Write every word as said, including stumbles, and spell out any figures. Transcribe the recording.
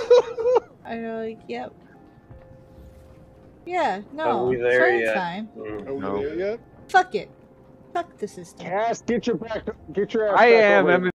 And you're like, yep. Yeah, Are no. we there Sorry, yet? time. Mm. Are we No. there yet? Fuck it. Fuck the system. Cass, get your back, get your ass I back am. over I'm here.